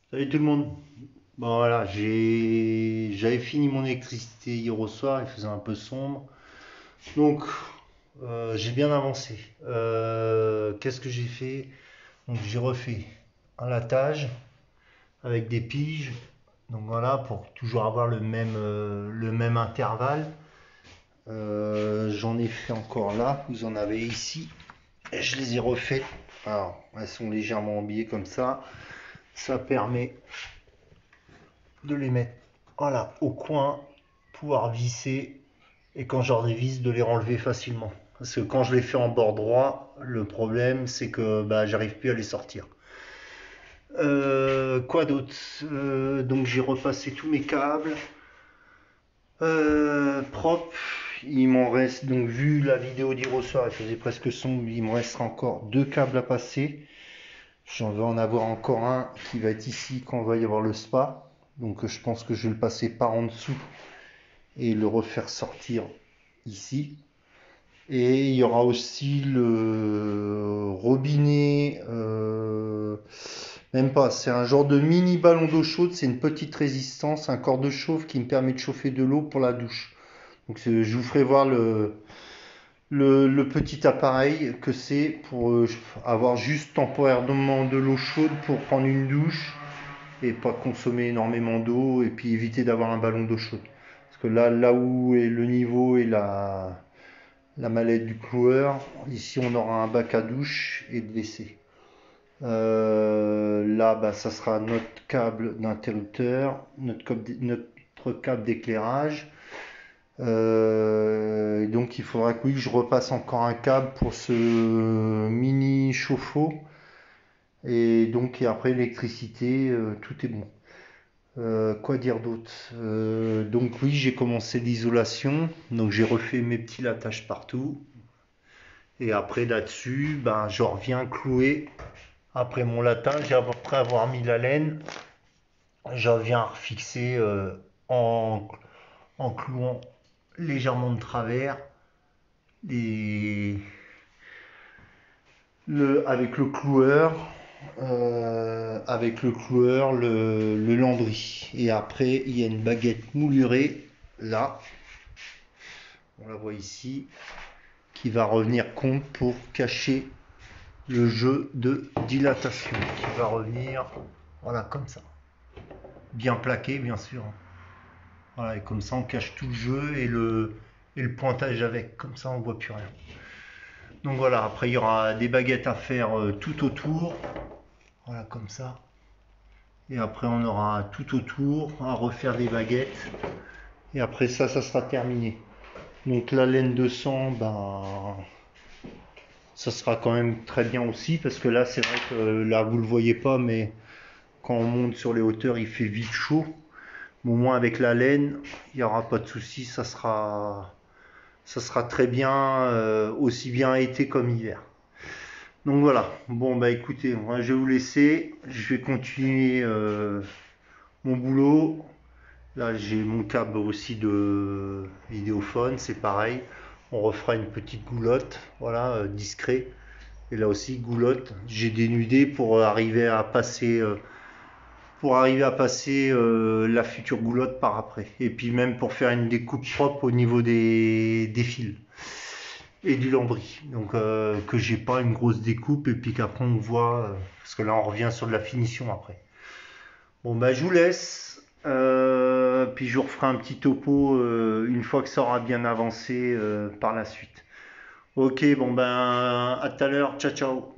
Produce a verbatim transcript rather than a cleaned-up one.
Salut tout le monde. Bon voilà, j'ai j'avais fini mon électricité hier au soir, il faisait un peu sombre. Donc euh, j'ai bien avancé. Euh, qu'est-ce que j'ai fait? Donc j'ai refait un latage avec des piges. Donc voilà, pour toujours avoir le même, euh, le même intervalle. Euh, j'en ai fait encore là, vous en avez ici. Et je les ai refait. Alors, elles sont légèrement embillées comme ça. Ça permet de les mettre voilà, au coin, pouvoir visser et quand je dévisse de les renlever facilement. Parce que quand je les fais en bord droit, le problème c'est que bah, j'arrive plus à les sortir. Euh, quoi d'autre? Euh, Donc j'ai repassé tous mes câbles euh, propres. Il m'en reste donc vu la vidéo d'hier au soir, il faisait presque sombre, il me restera encore deux câbles à passer. J'en vais en avoir encore un qui va être ici quand va y avoir le spa. Donc je pense que je vais le passer par en dessous et le refaire sortir ici. Et il y aura aussi le robinet, euh, même pas, c'est un genre de mini ballon d'eau chaude, c'est une petite résistance, un corps de chauffe qui me permet de chauffer de l'eau pour la douche. Donc je vous ferai voir le, le, le petit appareil que c'est pour euh, avoir juste temporairement de l'eau chaude pour prendre une douche et pas consommer énormément d'eau et puis éviter d'avoir un ballon d'eau chaude. Parce que là, là où est le niveau et la, la mallette du cloueur, ici on aura un bac à douche et de W C. Euh, là, bah, ça sera notre câble d'interrupteur, notre, notre câble d'éclairage. Euh, donc il faudra que oui, je repasse encore un câble pour ce mini chauffe-eau. Et donc et après l'électricité, euh, tout est bon. Euh, quoi dire d'autre? Euh, Donc oui, j'ai commencé l'isolation, donc j'ai refait mes petits latages partout. Et après là-dessus, ben, je reviens clouer. Après mon latage, après avoir mis la laine, je reviens refixer euh, en, en clouant légèrement de travers les, le, avec le cloueur, euh, avec le cloueur, le, le lambris. Et après, il y a une baguette moulurée là, on la voit ici, qui va revenir compte pour cacher le jeu de dilatation, qui va revenir, voilà, comme ça, bien plaqué, bien sûr. Voilà, et comme ça, on cache tout le jeu et le, et le pointage avec, comme ça, on voit plus rien. Donc voilà, après, il y aura des baguettes à faire euh, tout autour, voilà, comme ça. Et après, on aura tout autour à refaire des baguettes. Et après ça, ça sera terminé. Donc la laine de sang, ben, ça sera quand même très bien aussi, parce que là, c'est vrai que là, vous le voyez pas, mais quand on monte sur les hauteurs, il fait vite chaud. Mais au moins avec la laine, il n'y aura pas de souci, ça sera, ça sera très bien, euh, aussi bien été comme hiver. Donc voilà, bon bah écoutez, moi je vais vous laisser, je vais continuer euh, mon boulot. Là j'ai mon câble aussi de vidéophone, c'est pareil. On refera une petite goulotte, voilà, euh, discret. Et là aussi goulotte, j'ai dénudé pour arriver à passer, euh, pour arriver à passer euh, la future goulotte par après. Et puis même pour faire une découpe propre au niveau des, des fils et du lambris. Donc euh, que j'ai pas une grosse découpe et puis qu'après on voit, euh, parce que là on revient sur de la finition après. Bon bah je vous laisse. Euh, puis je vous referai un petit topo euh, une fois que ça aura bien avancé euh, par la suite. Ok, bon ben à tout à l'heure, ciao ciao.